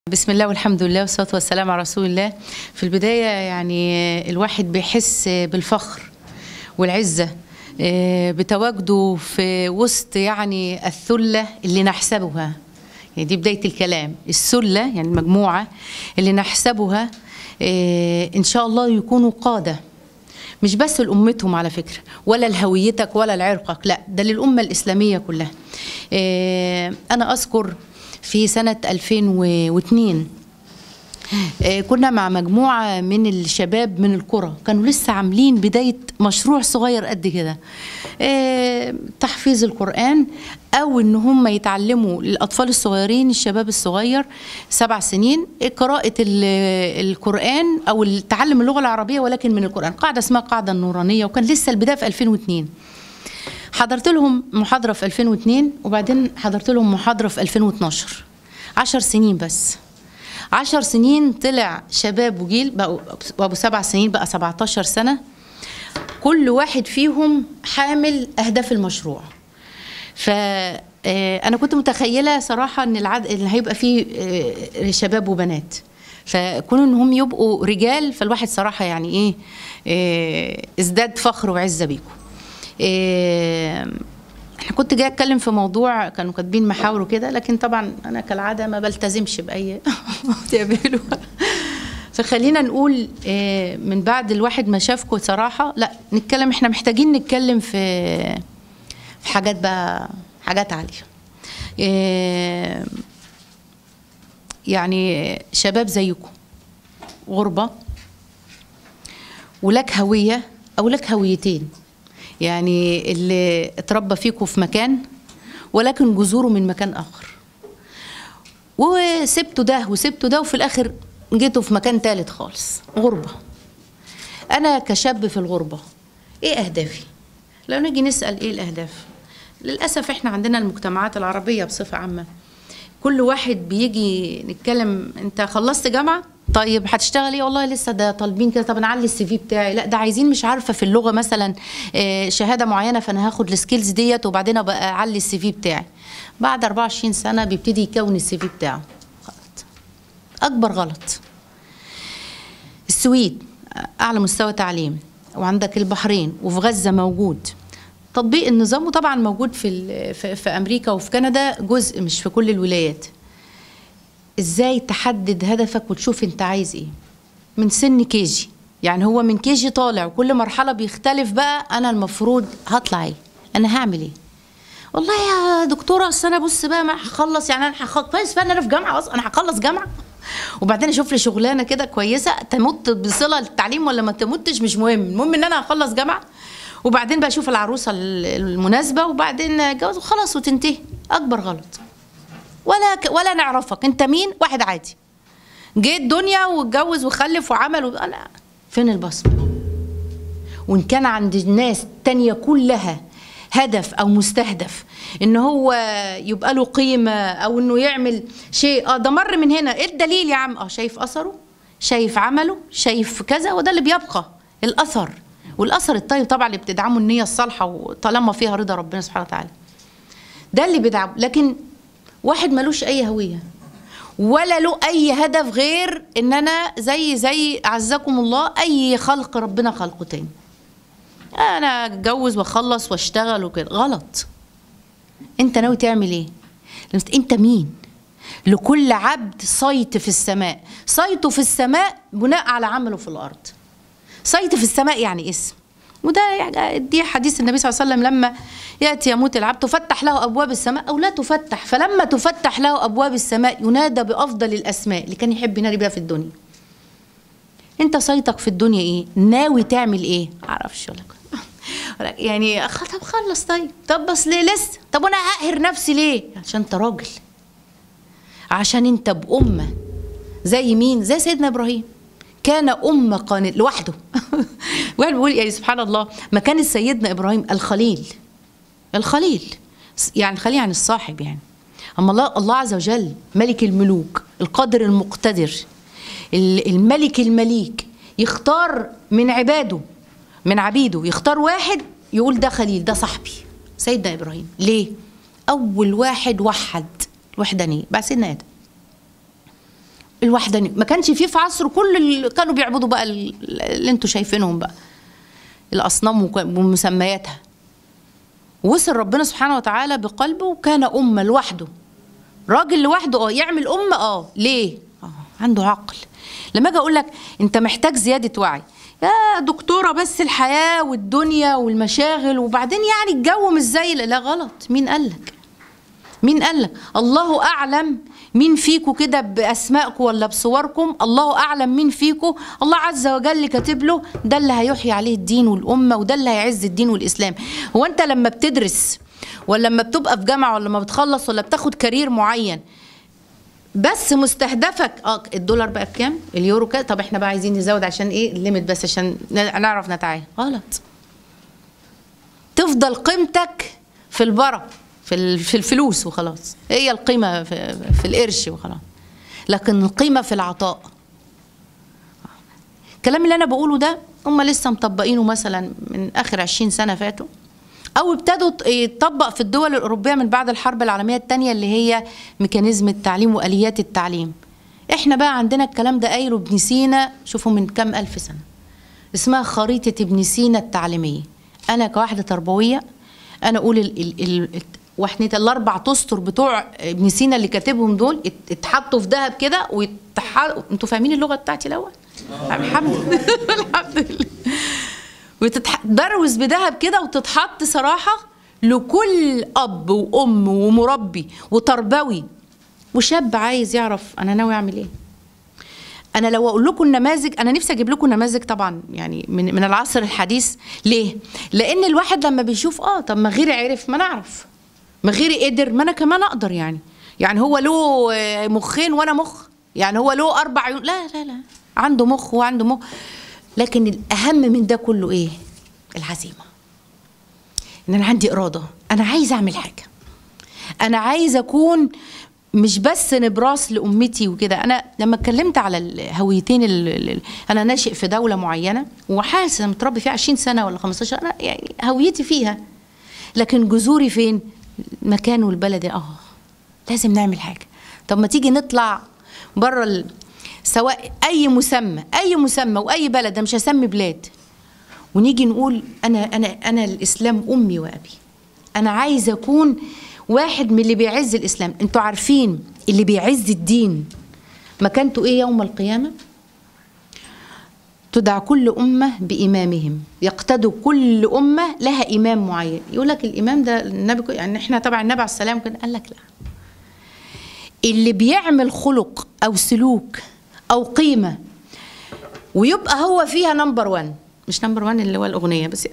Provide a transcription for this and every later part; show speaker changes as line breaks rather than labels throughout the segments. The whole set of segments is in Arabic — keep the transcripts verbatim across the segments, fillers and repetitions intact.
بسم الله والحمد لله والصلاة والسلام على رسول الله. في البداية يعني الواحد بيحس بالفخر والعزة بتواجده في وسط يعني الثلة اللي نحسبها، يعني دي بداية الكلام، الثلة يعني المجموعة اللي نحسبها إن شاء الله يكونوا قادة، مش بس لأمتهم على فكرة، ولا لهويتك ولا لعرقك، لا ده للأمة الإسلامية كلها. أنا أذكر في سنة ألفين واثنين كنا مع مجموعة من الشباب من القرى، كانوا لسه عاملين بداية مشروع صغير قد كده، تحفيظ القرآن، أو إن هم يتعلموا للأطفال الصغيرين، الشباب الصغير سبع سنين، قراءة القرآن أو تعلم اللغة العربية ولكن من القرآن، قاعدة اسمها قاعدة النورانية، وكان لسه البداية في ألفين واثنين. حضرت لهم محاضرة في ألفين واثنين، وبعدين حضرت لهم محاضرة في ألفين واثناشر. عشر سنين بس، عشر سنين طلع شباب وجيل بقوا أبو سبع سنين بقى سبعتاشر سنة، كل واحد فيهم حامل أهداف المشروع. فأنا كنت متخيلة صراحة إن العدد اللي هيبقى فيه شباب وبنات، فكونوا إن هم يبقوا رجال، فالواحد صراحة يعني إيه ازداد فخر وعزة بيكم. احنا كنت جاي اتكلم في موضوع كانوا كاتبين محاور وكده، لكن طبعا انا كالعاده ما بلتزمش باي تعملوا فخلينا نقول من بعد الواحد ما شافكم صراحه، لا نتكلم، احنا محتاجين نتكلم في في حاجات بقى، حاجات عاليه. يعني شباب زيكم غربه، ولك هويه او لك هويتين، يعني اللي اتربى فيكم في مكان ولكن جذوره من مكان آخر، وسبتوا ده وسبتوا ده، وفي الآخر جيتوا في مكان ثالث خالص، غربة. أنا كشاب في الغربة إيه أهدافي؟ لو نيجي نسأل إيه الأهداف، للأسف إحنا عندنا المجتمعات العربية بصفة عامة كل واحد بيجي نتكلم، أنت خلصت جامعة؟ طيب هتشتغل ايه؟ والله لسه ده طالبين كده، طب انا اعلي السي في بتاعي، لا ده عايزين مش عارفه في اللغه مثلا شهاده معينه، فانا هاخد السكيلز ديت وبعدين ابقى اعلي السي في بتاعي. بعد أربعة وعشرين سنه بيبتدي يكون السي في بتاعه. غلط، اكبر غلط. السويد اعلى مستوى تعليم، وعندك البحرين، وفي غزه موجود تطبيق النظام، وطبعا موجود في في امريكا وفي كندا جزء، مش في كل الولايات. ازاي تحدد هدفك وتشوف انت عايز ايه من سن كيجي؟ يعني هو من كيجي طالع، وكل مرحله بيختلف بقى، انا المفروض هطلع ايه، انا هعمل ايه. والله يا دكتوره اصل انا بص بقى ما هخلص، يعني انا هخلص كويس بقى، انا في جامعه اصلا، انا هخلص جامعه وبعدين اشوف لي شغلانه كده كويسه تمت بصله للتعليم ولا ما تمتش، مش مهم، المهم ان انا هخلص جامعه، وبعدين بقى اشوف العروسه المناسبه، وبعدين اتجوز وخلاص وتنتهي. اكبر غلط. ولا ك... ولا نعرفك انت مين، واحد عادي جه الدنيا واتجوز وخلف وعمل و... لا، فين البصمه؟ وان كان عند الناس التانيه كلها هدف او مستهدف ان هو يبقى له قيمه او انه يعمل شيء، اه ده مر من هنا، ايه الدليل يا عم؟ اه شايف اثره، شايف عمله، شايف كذا، وده اللي بيبقى الاثر. والاثر الطيب طبعا اللي بتدعمه النيه الصالحه، وطالما فيها رضا ربنا سبحانه وتعالى، ده اللي بيدعمه. لكن واحد ملوش اي هويه ولا له اي هدف غير ان انا زي زي اعزكم الله اي خلق ربنا خلقه تاني، انا اتجوز واخلص واشتغل وكده. غلط. انت ناوي تعمل ايه؟ انت مين؟ لكل عبد صيت في السماء، صيته في السماء بناء على عمله في الارض. صيت في السماء يعني اسم، وده يعني دي حديث النبي صلى الله عليه وسلم، لما يأتي يموت العبد تفتح له أبواب السماء أو لا تفتح، فلما تفتح له أبواب السماء ينادى بأفضل الأسماء اللي كان يحب ينادي بها في الدنيا. أنت صيتك في الدنيا إيه؟ ناوي تعمل إيه؟ معرفش ولا يعني طب خلص، طيب طب بس ليه لسه؟ طب وأنا هقهر نفسي ليه؟ عشان أنت راجل، عشان أنت بأمة زي مين؟ زي سيدنا إبراهيم، كان أمة قانت لوحده. واحد بيقول يعني سبحان الله، مكان سيدنا إبراهيم الخليل، الخليل يعني الخليل يعني الصاحب يعني. أما الله الله عز وجل ملك الملوك، القادر المقتدر، الملك المليك، يختار من عباده من عبيده، يختار واحد يقول ده خليل، ده صاحبي. سيدنا إبراهيم ليه؟ أول واحد وحد الوحدانية بعد سيدنا آدم. الوحدانيه. ما كانش فيه في عصره كل اللي كانوا بيعبدوا بقى اللي انتوا شايفينهم بقى، الاصنام ومسمياتها. وصل ربنا سبحانه وتعالى بقلبه وكان امه لوحده، راجل لوحده. اه يعمل امه. اه ليه؟ اه عنده عقل. لما اجي اقول لك انت محتاج زياده وعي يا دكتوره، بس الحياه والدنيا والمشاغل وبعدين يعني الجو مش زي، لا غلط. مين قال لك؟ مين قال لك؟ الله اعلم مين فيكم كده باسمائكم ولا بصوركم، الله اعلم مين فيكم الله عز وجل كاتب له ده اللي هيحيي عليه الدين والامه، وده اللي هيعز الدين والاسلام. هو انت لما بتدرس ولا لما بتبقى في جامعه ولا لما بتخلص ولا بتاخد كارير معين بس مستهدفك اه الدولار بقى بكام؟ اليورو كام؟ طب احنا بقى عايزين نزود عشان ايه؟ الليميت بس عشان نعرف نتعامل. غلط. تفضل قيمتك في البرة، في في الفلوس وخلاص، هي القيمه في, في القرش وخلاص، لكن القيمه في العطاء. الكلام اللي انا بقوله ده هم لسه مطبقينه مثلا من اخر عشرين سنه فاتوا، او ابتدوا يتطبق في الدول الاوروبيه من بعد الحرب العالميه الثانيه اللي هي ميكانيزم التعليم واليات التعليم. احنا بقى عندنا الكلام ده قايله ابن سينا، شوفوا من كام الف سنه، اسمها خريطه ابن سينا التعليميه. انا كواحده تربويه انا اقول ال ال ال واحنا الاربع تستر بتوع ابن سينا اللي كاتبهم دول اتحطوا في ذهب كده ويتحطوا. انتوا فاهمين اللغه بتاعتي الاول؟ الحمد لله الحمد لله. وتتدروس بذهب كده وتتحط صراحه لكل اب وام ومربي وتربوي وشاب عايز يعرف انا ناوي اعمل ايه. انا لو اقول لكم النماذج، انا نفسي اجيب لكم نماذج طبعا يعني من من العصر الحديث. ليه؟ لان الواحد لما بيشوف اه طب ما غيري عرف ما نعرف، ما غيري قدر ما انا كمان اقدر. يعني يعني هو له مخين وانا مخ، يعني هو له اربع عيون، لا لا لا عنده مخ وعنده مخ. لكن الاهم من ده كله ايه؟ العزيمه. ان انا عندي اراده، انا عايز اعمل حاجه، انا عايز اكون مش بس نبراس لامتي وكده. انا لما اتكلمت على الهويتين، انا ناشئ في دوله معينه وحاسس متربي فيها عشرين سنه ولا خمستاشر، انا يعني هويتي فيها، لكن جذوري فين؟ المكان والبلد. اه لازم نعمل حاجه. طب ما تيجي نطلع بره ال... سواء اي مسمى اي مسمى واي بلد، انا مش هسمي بلاد، ونيجي نقول انا انا انا الاسلام امي وابي. انا عايز اكون واحد من اللي بيعز الاسلام. انتوا عارفين اللي بيعز الدين مكانته ايه يوم القيامه؟ تدعى كل امه بامامهم، يقتدوا كل امه لها امام معين. يقول لك الامام ده النبي، يعني احنا طبعا النبي عليه السلام كان قال لك لا، اللي بيعمل خلق او سلوك او قيمه ويبقى هو فيها نمبر وان، مش نمبر وان اللي هو الاغنيه بس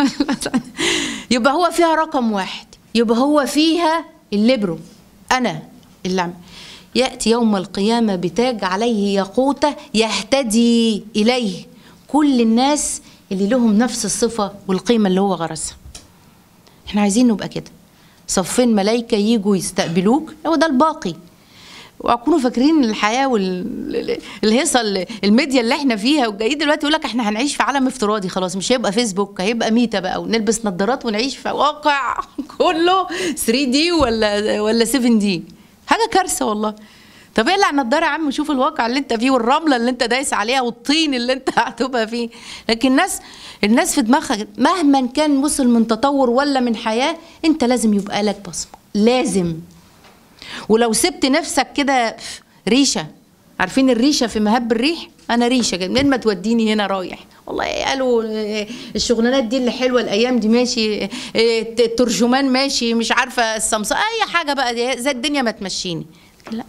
يبقى هو فيها رقم واحد، يبقى هو فيها الليبرو، انا اللي عم. ياتي يوم القيامه بتاج عليه ياقوته يهتدي اليه كل الناس اللي لهم نفس الصفه والقيمه اللي هو غرسها. احنا عايزين نبقى كده، صفين ملائكه يجوا يستقبلوك، هو ده الباقي. وأكونوا فاكرين الحياه والهيصه الميديا اللي احنا فيها، وجاي دلوقتي يقول لك احنا هنعيش في عالم افتراضي، خلاص مش هيبقى فيسبوك، هيبقى ميتا بقى، ونلبس نظارات ونعيش في واقع كله ثري دي ولا ولا سفن دي. حاجه كارثه والله. طب اقلع النضاره يا عم وشوف الواقع اللي انت فيه والرمله اللي انت دايس عليها والطين اللي انت هتبقى فيه. لكن الناس الناس في دماغها مهما كان وصل من تطور ولا من حياه، انت لازم يبقى لك بصمه، لازم. ولو سبت نفسك كده ريشه، عارفين الريشه في مهب الريح؟ انا ريشه كده، منين ما توديني هنا رايح. والله قالوا الشغلانات دي اللي حلوه الايام دي ماشي، الترجمان ماشي، مش عارفه السمسار، اي حاجه بقى زي الدنيا ما تمشيني. لا،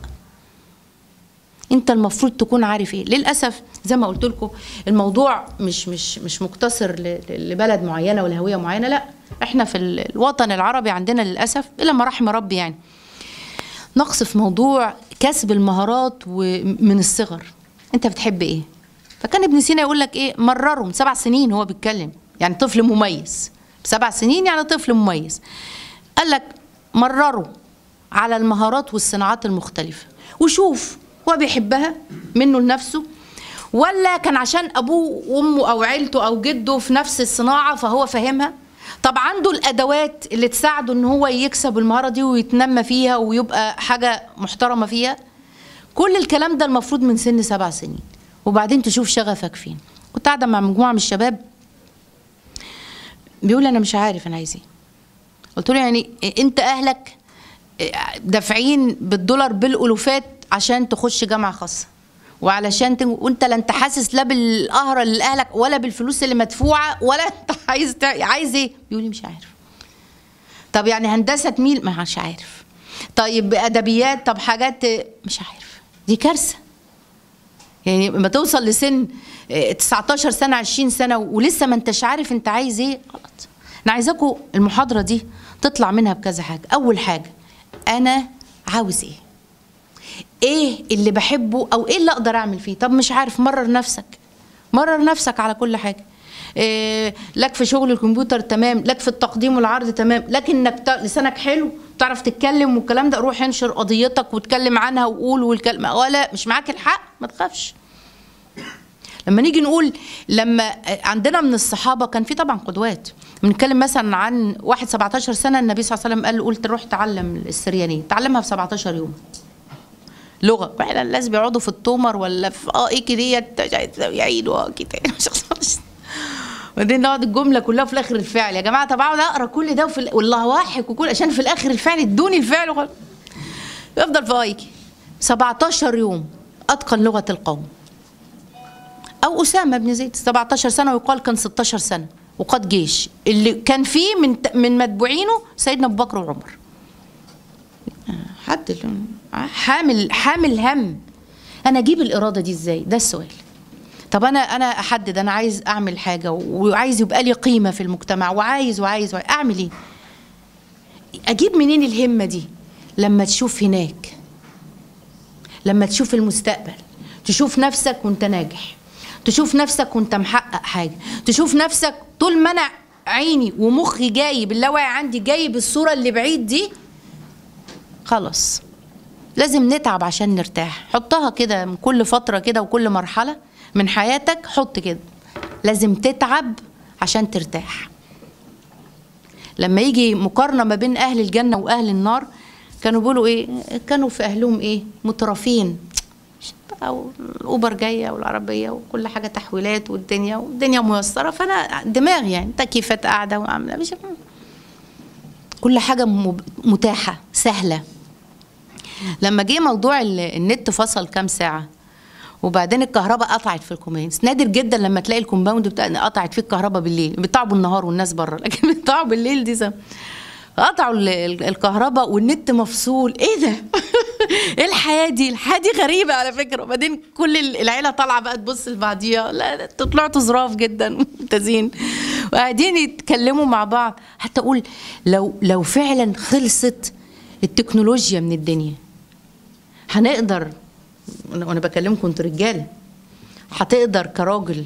انت المفروض تكون عارف ايه. للاسف زي ما قلت لكم الموضوع مش مش مش مقتصر لبلد معينه ولا هويه معينه، لا احنا في الوطن العربي عندنا للاسف الا ما رحم ربي يعني نقص في موضوع كسب المهارات ومن الصغر. انت بتحب ايه؟ فكان ابن سينا يقول لك ايه؟ مررهم سبع سنين هو بيتكلم، يعني طفل مميز بسبع سنين، يعني طفل مميز. قال لك مرروا على المهارات والصناعات المختلفه وشوف هو بيحبها منه لنفسه ولا كان عشان ابوه وامه او عيلته او جده في نفس الصناعه فهو فاهمها. طب عنده الادوات اللي تساعده ان هو يكسب المهاره دي ويتنمى فيها ويبقى حاجه محترمه فيها. كل الكلام ده المفروض من سن سبع سنين، وبعدين تشوف شغفك فين. كنت قاعده مع مجموعه من الشباب بيقول انا مش عارف انا عايز ايه. قلت له يعني انت اهلك دافعين بالدولار بالالوفات عشان تخش جامعه خاصه، وعلشان تن... وانت لا انت حاسس لا بالقهره اللي لاهلك ولا بالفلوس اللي مدفوعه، ولا انت عايز تع... عايز ايه؟ بيقول لي مش عارف. طب يعني هندسه مين؟ مش عارف. طيب ادبيات، طب حاجات مش عارف. دي كارثه. يعني لما توصل لسن تسعتاشر سنه عشرين سنه ولسه ما انتش عارف انت عايز ايه، غلط. انا عايزاكم المحاضره دي تطلع منها بكذا حاجه. اول حاجه انا عاوز ايه؟ ايه اللي بحبه او ايه اللي اقدر اعمل فيه؟ طب مش عارف، مرر نفسك. مرر نفسك على كل حاجه. إيه لك في شغل الكمبيوتر تمام، لك في التقديم والعرض تمام، لكن انك لسانك حلو تعرف تتكلم والكلام ده، روح انشر قضيتك واتكلم عنها وقول والكلمه، ولا مش معاك الحق ما تخافش. لما نيجي نقول لما عندنا من الصحابه كان في طبعا قدوات، بنتكلم مثلا عن واحد سبعتاشر سنه النبي صلى الله عليه وسلم قال له قلت روح تعلم السريانيه، تعلمها في سبعتاشر يوم لغه. واحنا الناس بيقعدوا في التومر ولا في اه ايه كده يعيدوا كده وبعدين نقعد الجمله كلها في الاخر الفعل. يا جماعه طب اقعد اقرا كل ده وفي والله واحد وكل عشان في الاخر الفعل ادوني الفعل وخلاص. يفضل في ايكي سبعتاشر يوم اتقن لغه القوم. او اسامه بن زيد سبعتاشر سنه، ويقال كان ستاشر سنه وقاد جيش، اللي كان فيه من من متبوعينه سيدنا ابو بكر وعمر. حد حامل حامل هم. انا اجيب الاراده دي ازاي؟ ده السؤال. طب انا انا احدد انا عايز اعمل حاجه وعايز يبقى لي قيمه في المجتمع وعايز وعايز, وعايز اعمل ايه؟ اجيب منين الهمه دي؟ لما تشوف هناك، لما تشوف المستقبل، تشوف نفسك وانت ناجح، تشوف نفسك وانت محقق حاجه، تشوف نفسك طول ما انا عيني ومخي جايب اللاوعي عندي جايب الصوره اللي بعيد دي، خلاص لازم نتعب عشان نرتاح. حطها كده من كل فتره كده وكل مرحله من حياتك، حط كده لازم تتعب عشان ترتاح. لما يجي مقارنه ما بين اهل الجنه واهل النار كانوا بيقولوا ايه؟ كانوا في اهلهم ايه؟ مترفين، او الاوبر جايه والعربيه وكل حاجه تحويلات والدنيا والدنيا ميسره، فانا دماغي يعني تكييفات قاعده وعامله مش كل حاجه متاحه سهله. لما جه موضوع النت فصل كام ساعه وبعدين الكهرباء قطعت في الكومباوند، نادر جدا لما تلاقي الكومباوند بتاع قطعت فيه الكهرباء بالليل، بيطلعوا بالنهار والناس بره، لكن بيطلعوا بالليل دي زي قطعوا الكهرباء والنت مفصول. ايه ده؟ ايه الحياه دي؟ الحياه دي غريبه على فكره. وبعدين كل العيله طالعه بقى تبص لبعضيها، لا طلعتوا ظراف جدا ممتازين وقاعدين يتكلموا مع بعض. حتى اقول لو لو فعلا خلصت التكنولوجيا من الدنيا هنقدر، وانا بكلمكم انتوا رجاله، هتقدر كراجل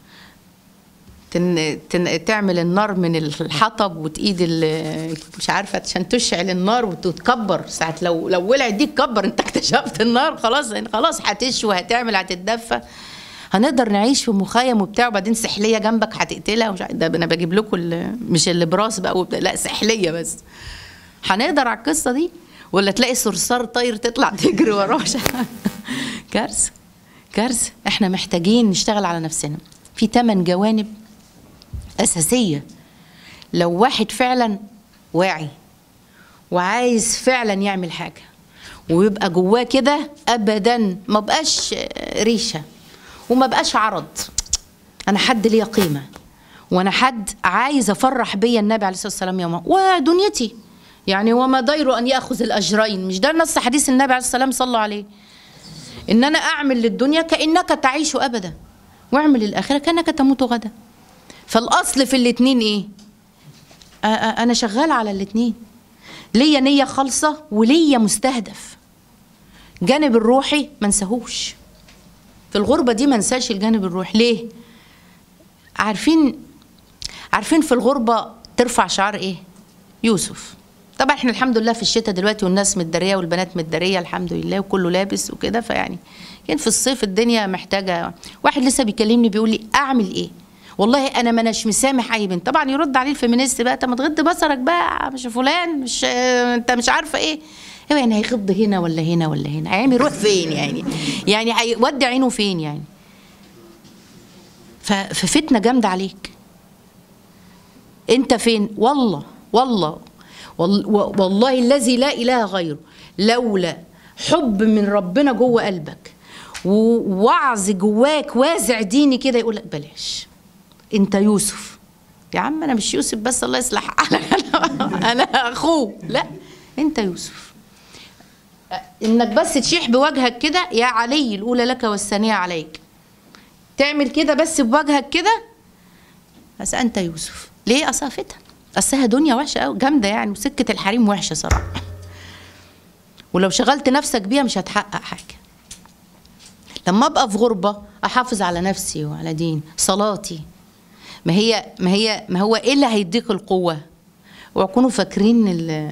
تن تن تعمل النار من الحطب وتقيد مش عارفه عشان تشعل النار وتتكبر ساعه لو لو ولعت دي تكبر، انت اكتشفت النار خلاص خلاص هتشوي هتعمل هتتدفى. هنقدر نعيش في مخيم وبتاع وبعدين سحليه جنبك هتقتلها ومش ده انا بجيب لكم مش اللي براس بقى وبتاع. لا سحليه بس. هنقدر على القصه دي؟ ولا تلاقي صرصار طاير تطلع تجري وراه؟ كارثه كارثه. احنا محتاجين نشتغل على نفسنا في ثمان جوانب أساسية. لو واحد فعلا واعي وعايز فعلا يعمل حاجة ويبقى جواه كده، أبدا ما بقاش ريشة وما بقاش عرض. أنا حد ليا قيمة وأنا حد عايز أفرح بيا النبي عليه الصلاة والسلام يوم ودنيتي، يعني وما ضير أن يأخذ الأجرين. مش ده نص حديث النبي عليه الصلاة والسلام؟ صلوا عليه. إن أنا أعمل للدنيا كأنك تعيش أبدا، واعمل للآخرة كأنك تموت غدا. فالأصل في الاتنين إيه؟ أنا شغال على الاتنين، ليا نية خالصة وليا مستهدف. جانب الروحي ما نساهوش في الغربة دي، ما نساش الجانب الروحي. ليه؟ عارفين عارفين في الغربة ترفع شعار إيه؟ يوسف. طبعا احنا الحمد لله في الشتاء دلوقتي والناس متداريه والبنات متداريه الحمد لله وكله لابس وكده، فيعني كان في الصيف الدنيا محتاجه. واحد لسه بيكلمني بيقول لي اعمل ايه؟ والله انا ما اناش مسامح اي بنت. طبعا يرد عليه الفيمينيست بقى، انت ما تغض بصرك بقى مش فلان مش انت مش عارفه ايه. هو يعني هيغض هنا ولا هنا ولا هنا، هيعمل يروح فين يعني؟ يعني هيودي عينه فين يعني؟ ففتنه جامده عليك. انت فين؟ والله والله والله الذي لا اله غيره، لولا حب من ربنا جوه قلبك ووعظ جواك وازع ديني كده يقول لك بلاش، انت يوسف يا عم. انا مش يوسف بس الله يصلح حالك، انا انا اخوه. لا، انت يوسف. انك بس تشيح بوجهك كده، يا علي الاولى لك والثانيه عليك، تعمل كده بس بوجهك كده، بس انت يوسف. ليه؟ اصل فتن، اصلها دنيا وحشه قوي جامده يعني، وسكه الحريم وحشه صراحه، ولو شغلت نفسك بيها مش هتحقق حاجه. لما ابقى في غربه احافظ على نفسي وعلى ديني، صلاتي. ما هي ما هي ما هو ايه اللي هيديك القوه؟ وكونوا فاكرين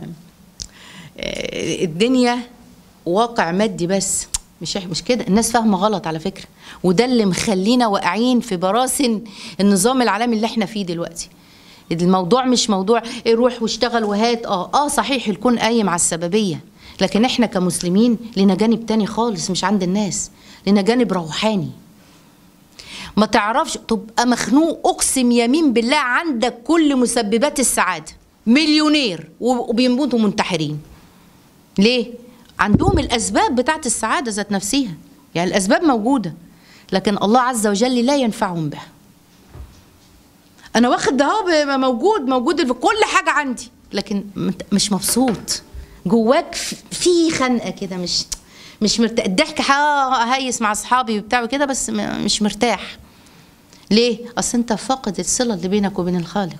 الدنيا واقع مادي بس، مش مش كده. الناس فاهمه غلط على فكره، وده اللي مخلينا واقعين في براسن النظام العالمي اللي احنا فيه دلوقتي. الموضوع مش موضوع ايه روح واشتغل وهات. اه اه صحيح الكون قايم على السببيه، لكن احنا كمسلمين لنا جانب تاني خالص مش عند الناس، لنا جانب روحاني. ما تعرفش تبقى مخنوق، اقسم يمين بالله عندك كل مسببات السعاده، مليونير وبيموتوا منتحرين. ليه؟ عندهم الاسباب بتاعت السعاده ذات نفسها، يعني الاسباب موجوده، لكن الله عز وجل لا ينفعهم بها. انا واخد ده اهو موجود موجود في كل حاجه عندي، لكن مش مبسوط جواك، في خنقه كده، مش مش مرتاح. الضحك هيس مع اصحابي وبتاع كده، بس مش مرتاح. ليه؟ اصل انت فاقد الصله اللي بينك وبين الخالق،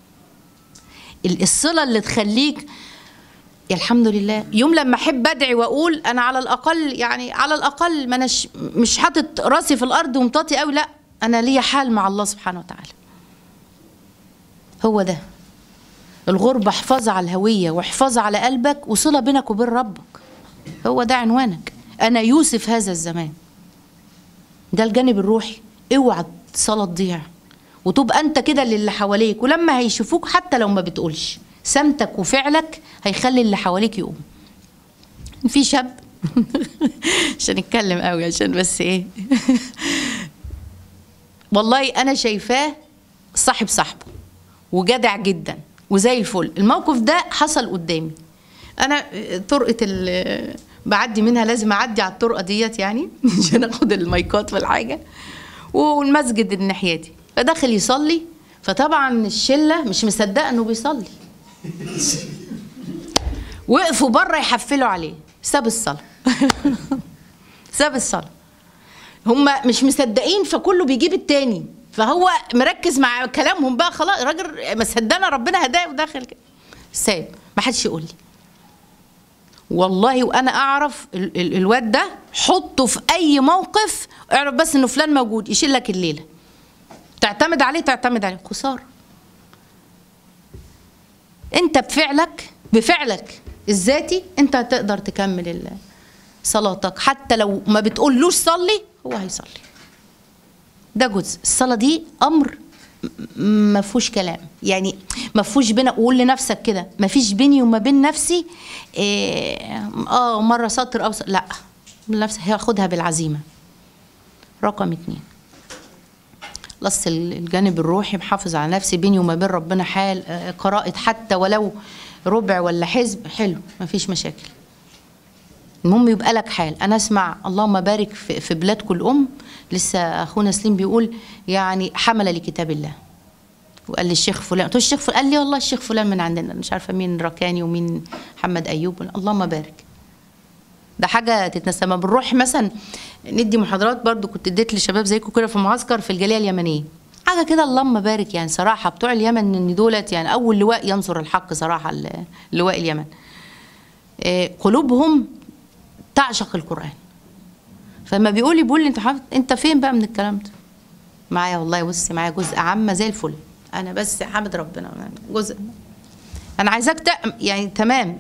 الصله اللي تخليك يا الحمد لله. يوم لما احب ادعي واقول انا على الاقل، يعني على الاقل ما انا مش حاطط راسي في الارض ومطاطي قوي، لا انا ليا حال مع الله سبحانه وتعالى. هو ده الغربه، حفاظ على الهويه وحفاظ على قلبك وصله بينك وبين ربك. هو ده عنوانك. انا يوسف هذا الزمان. ده الجانب الروحي. اوعى الصلاه تضيع، وتبقى انت كده للي حواليك، ولما هيشوفوك حتى لو ما بتقولش، سمتك وفعلك هيخلي اللي حواليك يقوم. في شاب عشان نتكلم قوي، عشان بس ايه والله انا شايفاه صاحب صاحبه وجدع جدا وزي الفل. الموقف ده حصل قدامي انا، طرقه بعدي منها لازم اعدي على الطرقه ديت يعني عشان اخد المايكات والحاجه، والمسجد الناحيه دي، فداخل يصلي، فطبعا الشله مش مصدقه انه بيصلي، وقفوا بره يحفلوا عليه، ساب الصلاه ساب الصلاه. هم مش مصدقين، فكله بيجيب التاني، فهو مركز مع كلامهم بقى، خلاص الراجل مصدقنا ربنا هداه وداخل كده، ساب. ما حدش يقول لي والله، وانا اعرف ال ال الواد ده، حطه في اي موقف، اعرف بس انه فلان موجود يشيل لك الليله، تعتمد عليه تعتمد عليه، خساره. انت بفعلك بفعلك الذاتي انت هتقدر تكمل صلاتك، حتى لو ما بتقولوش صلي هو هيصلي. ده جزء الصلاه دي، امر ما فيهوش كلام، يعني ما فيهوش بينا. قول لنفسك كده، ما فيش بيني وما بين نفسي إيه اه مره سطر او سطر. لا، نفسي هاخدها بالعزيمه. رقم اتنين، لص الجانب الروحي، محافظ على نفسي، بيني وما بين ربنا حال، قراءة حتى ولو ربع ولا حزب، حلو مفيش مشاكل، المهم يبقى لك حال. انا اسمع اللهم بارك في, في بلادكم الام، لسه اخونا سليم بيقول يعني حمل لكتاب الله، وقال لي الشيخ فلان، قلت له الشيخ فلان، قال لي والله الشيخ فلان من عندنا، مش عارفه مين ركاني ومين محمد ايوب، اللهم بارك. ده حاجه تتنسى. ما بنروح مثلا ندي محاضرات، برضو كنت اديت لشباب زيكم كده في معسكر في الجاليه اليمنيه، حاجه كده اللهم بارك يعني صراحه. بتوع اليمن ان دولت يعني اول لواء ينصر الحق صراحه، لواء اليمن قلوبهم تعشق القران. فما بيقول لي بيقول لي انت حافظ، انت فين بقى من الكلام ده؟ معايا والله، بصي معايا جزء عامه زي الفل، انا بس حامد ربنا جزء. انا عايزاك يعني تمام،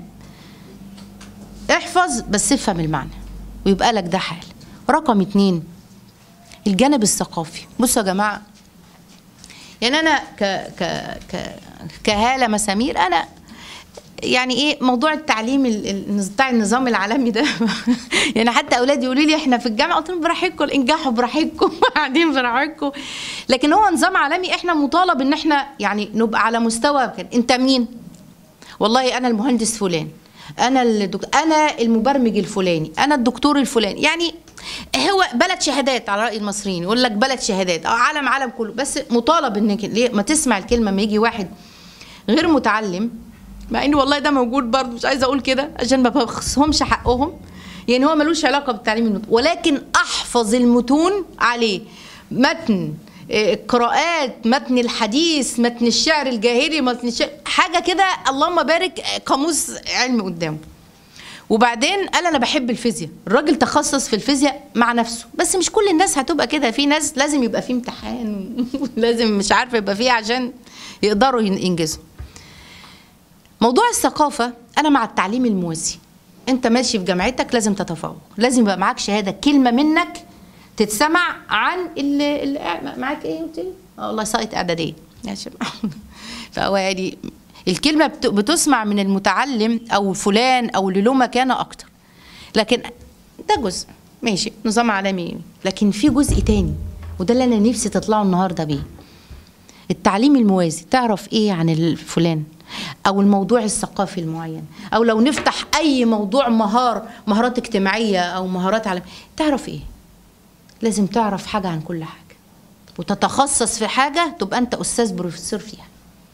احفظ بس افهم المعنى ويبقى لك ده حال. رقم اتنين، الجانب الثقافي. بصوا يا جماعه، يعني انا ك ك ك كهاله مسامير، انا يعني ايه موضوع التعليم بتاع النظام العالمي ده يعني حتى اولادي يقولوا لي احنا في الجامعه، قلت لهم براحتكم، انجحوا براحتكم قاعدين براحتكم، لكن هو نظام عالمي احنا مطالب ان احنا يعني نبقى على مستوى. انت مين؟ والله انا المهندس فلان، انا الدكتور، انا المبرمج الفلاني، انا الدكتور الفلاني. يعني هو بلد شهادات على راي المصريين، يقول لك بلد شهادات، اه عالم عالم كله، بس مطالب انك ليه ما تسمع الكلمه ما يجي واحد غير متعلم، مع ان والله ده موجود برضه، مش عايزه اقول كده عشان ما بخصهمش حقهم، يعني هو ملوش علاقه بالتعليم المتون، ولكن احفظ المتون عليه، متن القراءات، متن الحديث، متن الشعر الجاهلي، متن الشعر حاجه كده، اللهم بارك، قاموس علم قدامه. وبعدين قال انا بحب الفيزياء، الراجل تخصص في الفيزياء مع نفسه، بس مش كل الناس هتبقى كده، في ناس لازم يبقى فيه امتحان لازم مش عارفه يبقى فيه عشان يقدروا ينجزوا. موضوع الثقافه، انا مع التعليم الموازي، انت ماشي في جامعتك لازم تتفوق، لازم يبقى معاك شهاده، كلمه منك تتسمع عن اللي, اللي معاك. ايه قلت لي؟ اه والله ساقط اعداديه يا شباب فهو يعني الكلمه بتسمع من المتعلم او فلان او اللي له مكانه اكتر، لكن ده جزء ماشي نظام عالمي، لكن في جزء تاني وده اللي انا نفسي تطلعوا النهارده بيه، التعليم الموازي. تعرف ايه عن الفلان او الموضوع الثقافي المعين، او لو نفتح اي موضوع مهار مهارات اجتماعيه او مهارات عالميه، تعرف ايه؟ لازم تعرف حاجه عن كل حاجه وتتخصص في حاجه، تبقى انت استاذ بروفيسور فيها.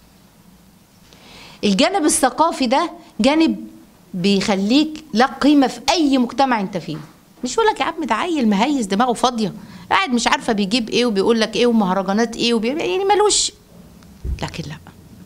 الجانب الثقافي ده جانب بيخليك لك قيمه في اي مجتمع انت فيه. مش يقول لك يا عم ده عيل مهيز دماغه فاضيه قاعد مش عارفه بيجيب ايه وبيقول لك ايه ومهرجانات ايه وبي... يعني ملوش، لكن لا.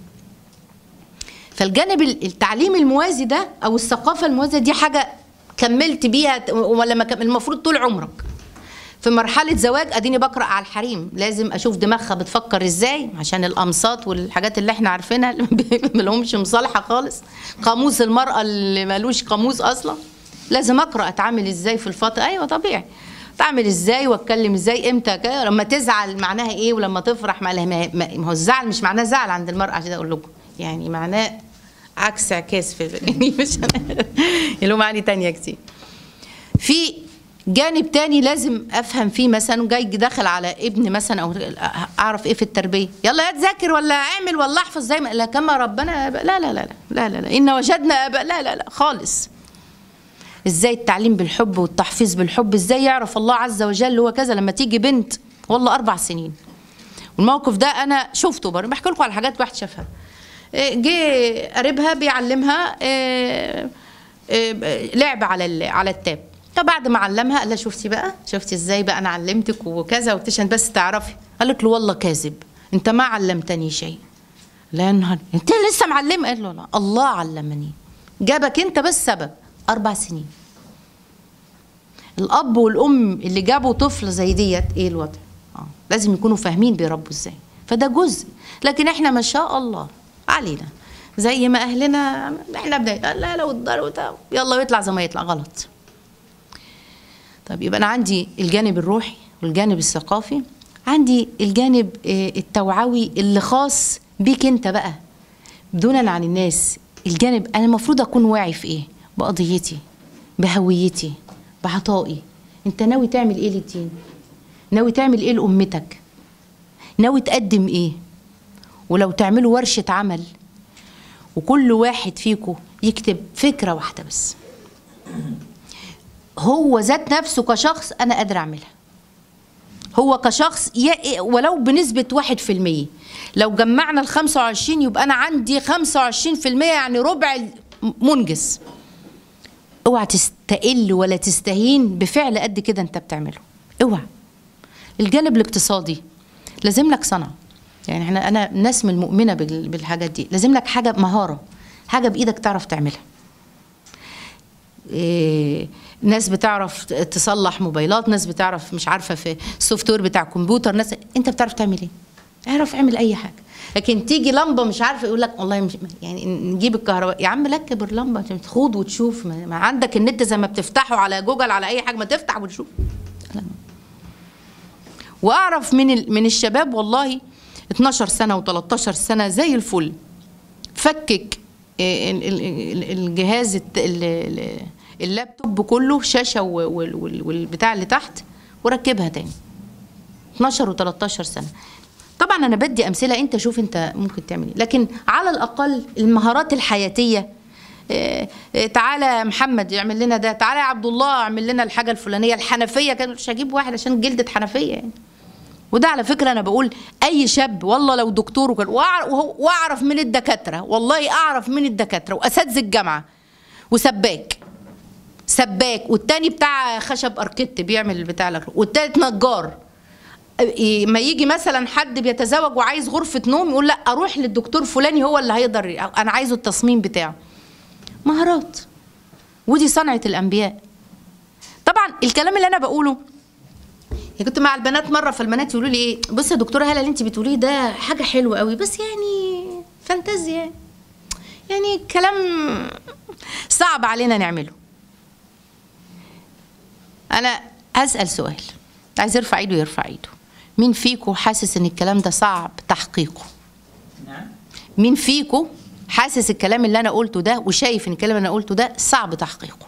فالجانب التعليم الموازي ده او الثقافه الموازيه دي حاجه كملت بيها، ولا ما كم... المفروض طول عمرك. في مرحله زواج اديني بقرا على الحريم، لازم اشوف دماغها بتفكر ازاي، عشان القمصات والحاجات اللي احنا عارفينها اللي ما لهمش مصالحه خالص، قاموس المراه اللي مالوش قاموس اصلا، لازم اقرا اتعامل ازاي في الفتره. ايوه طبيعي، اتعامل ازاي واتكلم ازاي، امتى كده، لما تزعل معناها ايه، ولما تفرح ما هو الزعل مش معناه زعل عند المراه، عشان اقول لكم يعني معناه عكس عكاس في يعني مش له معاني تانية كتير. في جانب تاني لازم افهم فيه، مثلا جاي داخل على ابن مثلا او اعرف ايه في التربيه، يلا يا تذاكر ولا اعمل ولا احفظ زي ما لا كما ربنا لا لا لا لا لا لا, لا. ان وجدنا ابا لا لا لا خالص. ازاي التعليم بالحب والتحفيظ بالحب، ازاي يعرف الله عز وجل هو كذا. لما تيجي بنت والله اربع سنين، والموقف ده انا شفته برضه، بحكي لكم على حاجات واحد شافها، جه قريبها بيعلمها لعب على على التاب، طب بعد ما علمها قال لها شفتي بقى، شفتي ازاي بقى انا علمتك وكذا وتشن بس تعرفي، قالت له والله كاذب انت ما علمتني شيء. لا يا نهار انت لسه معلمه؟ قال له لا الله علمني، جابك انت بس سبب. اربع سنين. الاب والام اللي جابوا طفل زي ديت ايه الوضع؟ اه لازم يكونوا فاهمين بيربوا ازاي، فده جزء. لكن احنا ما شاء الله علينا زي ما اهلنا احنا بدايه لا لو الضرب يلا ويطلع زي ما يطلع، غلط. طب يبقى انا عندي الجانب الروحي والجانب الثقافي، عندي الجانب التوعوي اللي خاص بيك انت بقى دونا عن الناس. الجانب انا المفروض اكون واعي في ايه؟ بقضيتي، بهويتي، بعطائي. انت ناوي تعمل ايه للدين؟ ناوي تعمل ايه لامتك؟ ناوي تقدم ايه؟ ولو تعملوا ورشه عمل وكل واحد فيكم يكتب فكره واحده بس، هو ذات نفسه كشخص انا قادر اعملها، هو كشخص ولو بنسبه واحد في المية، لو جمعنا ال خمسة وعشرين يبقى انا عندي خمسة وعشرين في المية، يعني ربع منجز. اوعى تستقل ولا تستهين بفعل قد كده انت بتعمله، اوعى. الجانب الاقتصادي لازم لك صنعه، يعني احنا انا ناس من المؤمنه بالحاجات دي، لازم لك حاجه مهاره، حاجه بايدك تعرف تعملها. إيه ناس بتعرف تصلح موبايلات، ناس بتعرف مش عارفه في السوفت وير بتاع الكمبيوتر، ناس انت بتعرف تعمل ايه؟ اعرف اعمل اي حاجه. لكن تيجي لمبه مش عارفه يقول لك والله مش يعني نجيب الكهرباء، يا عم ركب اللمبه تخوض وتشوف، ما عندك النت زي ما بتفتحه على جوجل على اي حاجه، ما تفتح وتشوف. واعرف من من الشباب والله اتناشر سنه وتلتاشر سنه زي الفل، فكك الجهاز اللابتوب كله شاشه والبتاع اللي تحت وركبها تاني. اتناشر وتلتاشر سنه. طبعا انا بدي امثله، انت شوف انت ممكن تعمل ايه، لكن على الاقل المهارات الحياتيه. إيه إيه تعالى يا محمد يعمل لنا ده، تعالى يا عبد الله اعمل لنا الحاجه الفلانيه. الحنفيه كان مش هجيب واحد عشان جلده حنفيه يعني. وده على فكره انا بقول اي شاب والله لو دكتور وكان واعرف من الدكاتره، والله اعرف من الدكاتره واساتذه الجامعه وسباك سباك والتاني بتاع خشب اركيت بيعمل البتاع لك، والتالت نجار. ما يجي مثلا حد بيتزوج وعايز غرفه نوم يقول لا اروح للدكتور فلاني هو اللي هيقدر، انا عايزه التصميم بتاعه. مهارات، ودي صنعه الانبياء. طبعا الكلام اللي انا بقوله، كنت مع البنات مره فالبنات يقولوا لي ايه، بصي يا دكتوره هلا اللي انت بتقوليه ده حاجه حلوه قوي بس يعني فانتازيا، يعني كلام صعب علينا نعمله. انا هسال سؤال، عايز يرفع ايده يرفع ايده. مين فيكم حاسس ان الكلام ده صعب تحقيقه؟ نعم. مين فيكم حاسس الكلام اللي انا قلته ده وشايف ان الكلام اللي انا قلته ده صعب تحقيقه؟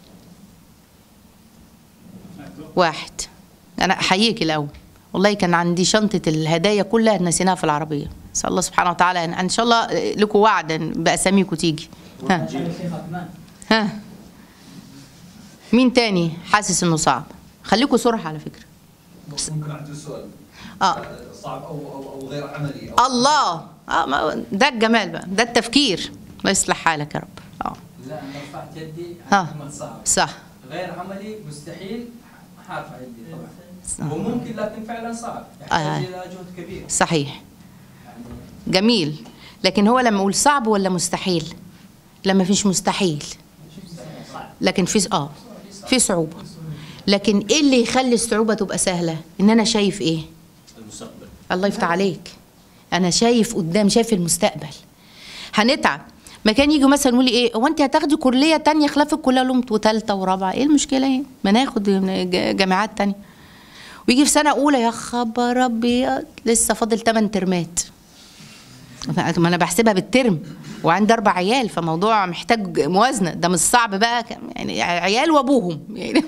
واحد. انا احييك الاول، والله كان عندي شنطه الهدايا كلها نسيناها في العربيه. اسال الله سبحانه وتعالى ان ان شاء الله لكم وعد باساميكم تيجي. ها ها مين تاني حاسس انه صعب؟ خليكم صراحه على فكره.
ممكن اعطي سؤال؟
اه
صعب او او او غير عملي أو
الله. اه ده الجمال بقى، ده التفكير. الله يصلح حالك يا رب. اه
لا انا رفعت يدي
اه
كلمه صعب.
صح.
غير عملي مستحيل حارفع يدي طبعا. وممكن لكن فعلا صعب، يحتاج
آه.
الى جهد كبير.
صحيح. جميل. لكن هو لما اقول صعب ولا مستحيل؟ لما فيش مستحيل، لكن في اه في صعوبه. لكن ايه اللي يخلي الصعوبه تبقى سهله؟ ان انا شايف ايه؟
المستقبل.
الله يفتح عليك. انا شايف قدام، شايف المستقبل. هنتعب. ما كان يجوا مثلا يقولوا لي ايه، هو انت هتاخدي كليه تانية خلاف الكليه لهم وثالثه ورابعه، ايه المشكله ايه؟ ما ناخد جامعات تانية. ويجي في سنه اولى يا خبر ابيض لسه فاضل ثمان ترمات. ما انا بحسبها بالترم وعندي اربع عيال، فموضوع محتاج موازنه. ده مش صعب بقى يعني، عيال وابوهم يعني.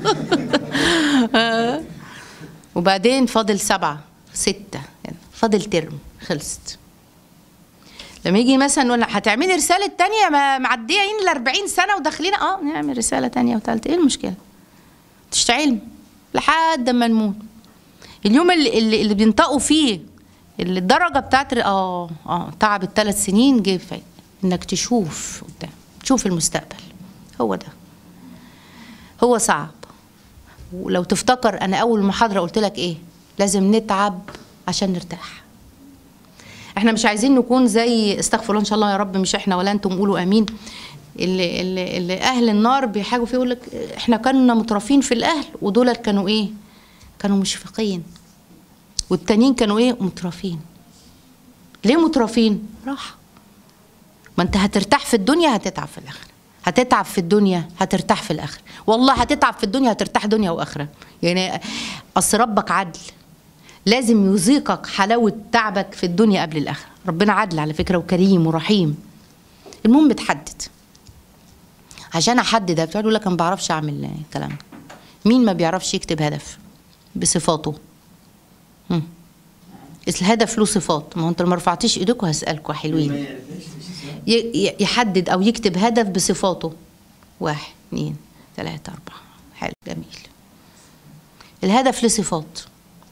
وبعدين فاضل سبعه سته يعني فاضل ترم خلصت. لما يجي مثلا نقول هتعملي رساله تانية معديين ال أربعين سنه وداخلين اه نعمل رساله تانية وثالثه، ايه المشكله؟ تشتغل لحد ما نموت. اليوم اللي, اللي, اللي بينطقوا فيه الدرجه بتاعت اه اه تعب الثلاث سنين جه فايد انك تشوف قدام، تشوف المستقبل. هو ده هو صعب. ولو تفتكر انا اول محاضره قلت لك ايه؟ لازم نتعب عشان نرتاح. احنا مش عايزين نكون زي استغفر الله ان شاء الله يا رب، مش احنا ولا انتم قولوا امين، اللي, اللي, اللي اهل النار بيحاجوا فيه يقول لك احنا كنا مترفين في الاهل ودول كانوا ايه؟ كانوا مشفقين، والتانيين كانوا ايه؟ مترفين. ليه مترفين؟ راحه. ما انت هترتاح في الدنيا هتتعب في الاخره، هتتعب في الدنيا هترتاح في الاخره، والله هتتعب في الدنيا هترتاح دنيا واخره. يعني اصل ربك عدل، لازم يذيقك حلاوه تعبك في الدنيا قبل الاخره. ربنا عدل على فكره وكريم ورحيم. المهم بتحدد. عشان احدد بتقعد يقول لك انا ما بعرفش اعمل الكلام ده. مين ما بيعرفش يكتب هدف بصفاته؟ هم. الهدف له صفات. ما هو انت ما رفعتيش ايديكم هسالكم حلوين. يحدد او يكتب هدف بصفاته. واحد اثنين ثلاثة أربعة. حلو جميل. الهدف له صفات.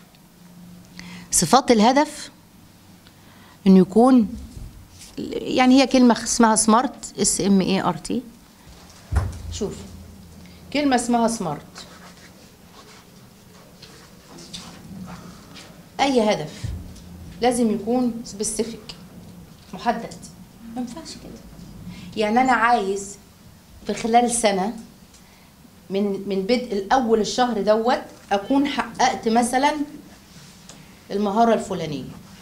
صفات الهدف انه يكون، يعني هي كلمة اسمها سمارت، اس ام اي ار تي. شوف كلمة اسمها سمارت. اي هدف لازم يكون سبيسيفيك، محدد. ما ينفعش كده. يعني انا عايز في خلال سنة من من بدء الاول الشهر دوت اكون حققت مثلا المهارة الفلانية.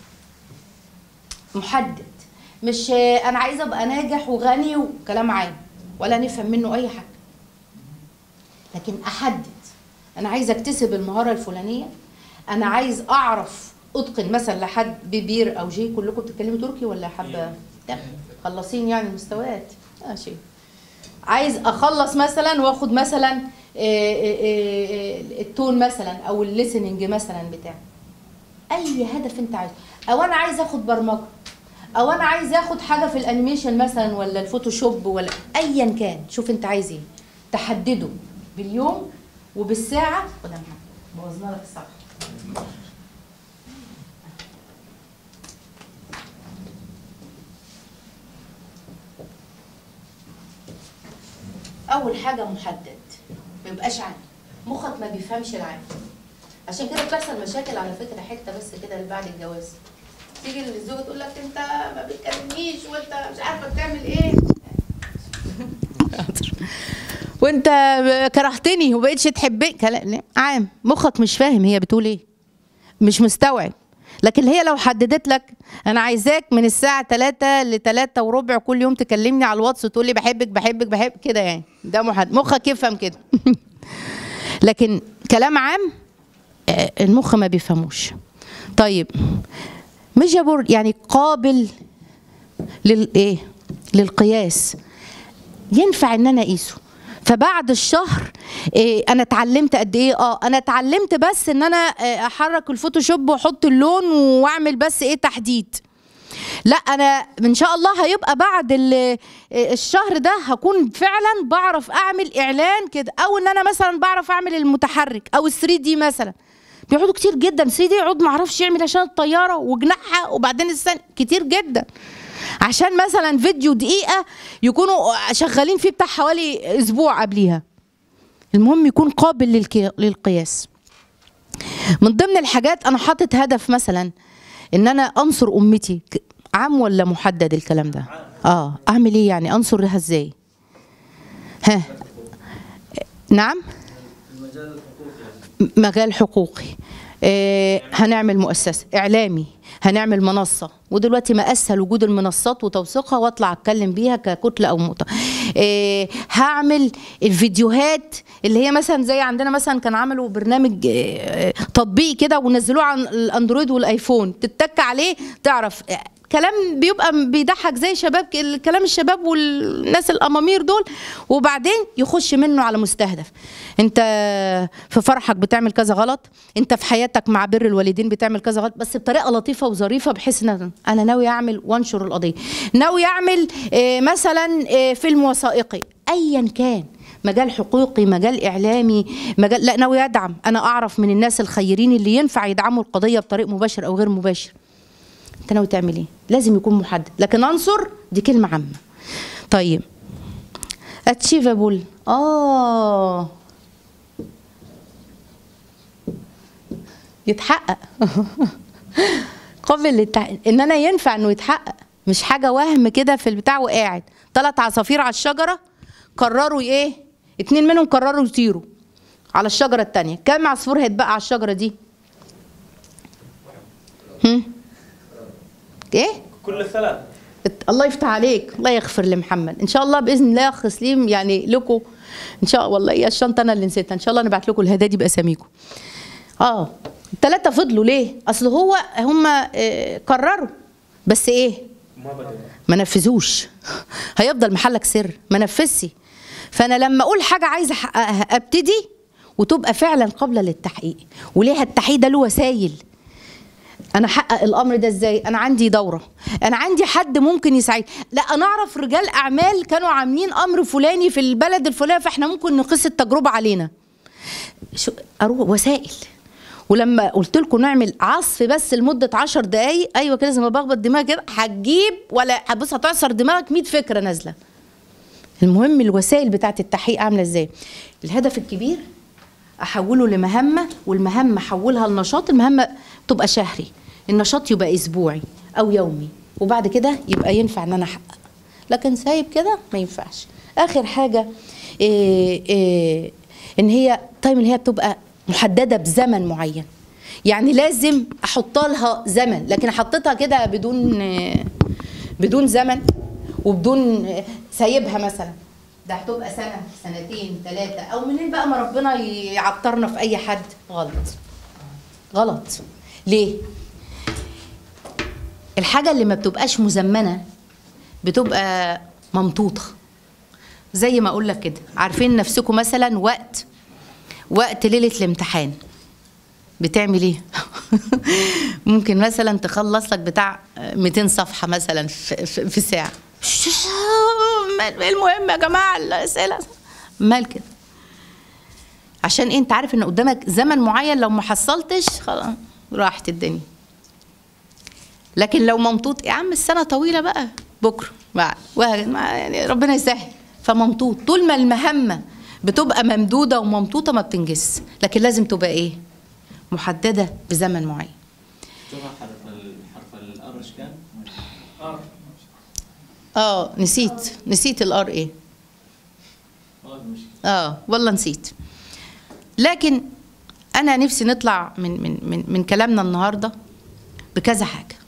محدد. مش انا عايزه ابقى ناجح وغني وكلام عام ولا نفهم منه اي حاجه، لكن احدد انا عايزه اكتسب المهاره الفلانيه، انا عايز اعرف اتقن مثلا لحد بيبير او جي. كلكم بتتكلموا تركي ولا حابه؟ لا خلصين يعني المستويات ماشي. عايز اخلص مثلا واخد مثلا التون مثلا او الليسننج مثلا بتاعي، اي هدف انت عايزه، او انا عايز اخد برمجه، او انا عايز اخد حاجه في الانيميشن مثلا ولا الفوتوشوب ولا ايا كان. شوف انت عايز ايه، تحدده باليوم وبالساعه. خد يا محمد بوظنا لك الصفحه. اول حاجه محدد، ما يبقاش عام، مخك ما بيفهمش العام. عشان كده بتحصل مشاكل على فكره، حته بس كده اللي بعد الجواز تيجي للزوجه تقول لك انت ما بتكلمنيش وانت مش عارفه بتعمل ايه وانت كرهتني وبقيتش تحبني. كلام عام، مخك مش فاهم هي بتقول ايه، مش مستوعب. لكن هي لو حددت لك انا عايزاك من الساعه تلاتة ل تلاتة وربع كل يوم تكلمني على الواتس وتقول لي بحبك بحبك بحب كده، يعني ده محدد، مخك يفهم كده. لكن كلام عام المخ ما بيفهموش. طيب ميجابل يعني قابل للايه؟ للقياس، ينفع ان انا اقيسه. فبعد الشهر إيه انا اتعلمت قد ايه؟ اه انا اتعلمت بس ان انا احرك الفوتوشوب واحط اللون واعمل بس ايه تحديد. لا انا ان شاء الله هيبقى بعد الشهر ده هكون فعلا بعرف اعمل اعلان كده، او ان انا مثلا بعرف اعمل المتحرك او الثري دي مثلا. بيقعدوا كتير جدا ثري دي، يقعد ما اعرفش يعمل عشان الطياره وجناحها وبعدين السنة كتير جدا، عشان مثلا فيديو دقيقه يكونوا شغالين فيه بتاع حوالي اسبوع قبليها. المهم يكون قابل للقياس. من ضمن الحاجات انا حاطط هدف مثلا ان انا انصر امتي. عام ولا محدد الكلام ده؟ اه اعمل ايه يعني؟ انصرها ازاي؟ ها نعم، مجال حقوقي. آه هنعمل مؤسسه، اعلامي، هنعمل منصه. ودلوقتي ما اسهل وجود المنصات وتوثيقها واطلع اتكلم بيها ككتله او مؤتمر. آه هعمل الفيديوهات اللي هي مثلا زي عندنا مثلا كان عملوا برنامج آه تطبيق كده ونزلوه عن الاندرويد والايفون، تتك عليه تعرف آه كلام بيبقى بيضحك زي شباب، كلام الشباب والناس الامامير دول، وبعدين يخش منه على مستهدف. انت في فرحك بتعمل كذا غلط، انت في حياتك مع بر الوالدين بتعمل كذا غلط، بس بطريقه لطيفه وظريفه، بحيث ان انا ناوي اعمل وانشر القضيه، ناوي اعمل اه مثلا اه فيلم وثائقي، ايا كان، مجال حقوقي، مجال اعلامي، مجال لا ناوي ادعم. انا اعرف من الناس الخيرين اللي ينفع يدعموا القضيه بطريق مباشر او غير مباشر. انت ناوي تعمل ايه؟ لازم يكون محدد. لكن انصر دي كلمه عامه. طيب اتشيفابل، اه يتحقق. قبل للتحقيق ان انا ينفع انه يتحقق، مش حاجه وهم كده في البتاع وقاعد. ثلاث عصافير على الشجره قرروا ايه؟ اتنين منهم قرروا يطيروا على الشجره الثانيه. كم عصفور هيتبقى على الشجره دي؟ هم؟ ايه؟
كل الثلاث.
الله يفتح عليك، الله يغفر لمحمد. ان شاء الله باذن الله يا اخ سليم يعني لكم ان شاء الله. والله يا الشنطه انا اللي نسيتها، ان شاء الله نبعت لكم الهدايا دي باساميكم. اه الثلاثه فضلوا ليه؟ اصل هو هم آه قرروا بس ايه؟
ما بدأ
ما نفذوش. هيفضل محلك سر، ما نفذش. فانا لما اقول حاجه عايزه احققها ابتدي وتبقى فعلا قابله للتحقيق. وليه التحقيق ده له وسائل. انا احقق الامر ده ازاي؟ انا عندي دوره، انا عندي حد ممكن يساعدني، لا انا اعرف رجال اعمال كانوا عاملين امر فلاني في البلد الفلاني، فاحنا ممكن نقيس التجربه علينا. شو اروح وسائل. ولما قلت لكم نعمل عصف بس لمده عشر دقائق، ايوه كده زي ما بخبط دماغي كده، هتجيب ولا هتبص هتعصر دماغك مية فكره نازله. المهم الوسائل بتاعت التحقيق عامله ازاي؟ الهدف الكبير احوله لمهمه، والمهمه احولها لنشاط. المهمه تبقى شهري، النشاط يبقى اسبوعي او يومي، وبعد كده يبقى ينفع ان انا احقق. لكن سايب كده ما ينفعش. اخر حاجه إيه إيه ان هي تايم اللي هي بتبقى محدده بزمن معين. يعني لازم احط لها زمن، لكن حطيتها كده بدون بدون زمن وبدون سايبها مثلا، ده هتبقى سنه سنتين ثلاثه، او منين بقى ما ربنا يعطرنا في اي حد. غلط غلط. ليه؟ الحاجه اللي ما بتبقاش مزمنه بتبقى ممطوطه. زي ما اقول لك كده، عارفين نفسكم مثلا وقت وقت ليله الامتحان بتعمل ايه؟ ممكن مثلا تخلص لك بتاع مئتين صفحه مثلا في, في, في ساعه. المهم يا جماعه الاسئله مال كده، عشان انت عارف ان قدامك زمن معين، لو ما حصلتش خلاص راحت الدنيا. لكن لو ممطوط يا عم السنه طويله بقى، بكره بعد يعني ربنا يسهل. فممطوط طول ما المهمه بتبقى ممدوده وممطوطه ما بتنجز، لكن لازم تبقى ايه؟ محدده بزمن معين.
تبقى حرف حرف الار ايش كان؟
اه
اه نسيت نسيت الار ايه؟ اه والله نسيت. لكن انا نفسي نطلع من من من من كلامنا النهارده بكذا حاجه.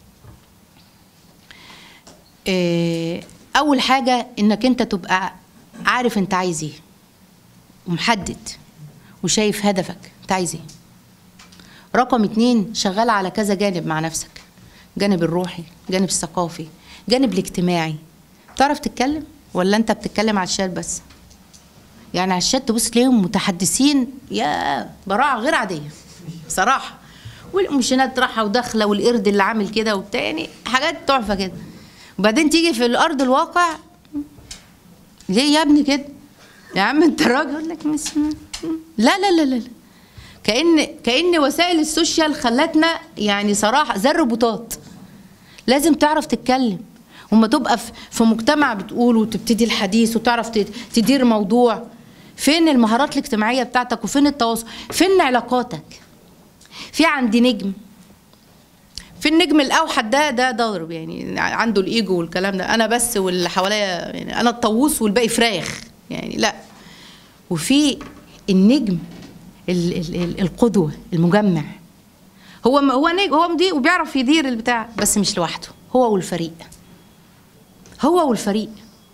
إيه اول حاجه انك انت تبقى عارف انت عايز ايه ومحدد وشايف هدفك انت عايز ايه. رقم اتنين، شغال على كذا جانب مع نفسك، جانب الروحي، جانب الثقافي، جانب الاجتماعي. تعرف تتكلم ولا انت بتتكلم على الشات بس؟ يعني على الشات تبص تلاقيهم متحدثين يا براعه غير عاديه بصراحه، والمشينات رايحه وداخله والقرد اللي عامل كده وبتاع، يعني حاجات تحفه كده. وبعدين تيجي في الارض الواقع، ليه يا ابني كده؟ يا عم انت راجل. يقول لك مش لا لا لا لا كأن كأن وسائل السوشيال خلتنا يعني صراحه زي الروبوتات. لازم تعرف تتكلم، وما تبقى في مجتمع بتقول وتبتدي الحديث وتعرف تدير موضوع. فين المهارات الاجتماعيه بتاعتك؟ وفين التواصل؟ فين علاقاتك؟ في عندي نجم، في النجم الاوحد ده ده ضارب، يعني عنده الايجو والكلام ده، انا بس واللي حواليا يعني انا الطاووس والباقي فراخ، يعني لا. وفي النجم ال ال ال القدوه المجمع، هو هو نجم، هو مدير وبيعرف يدير البتاع، بس مش لوحده، هو والفريق. هو والفريق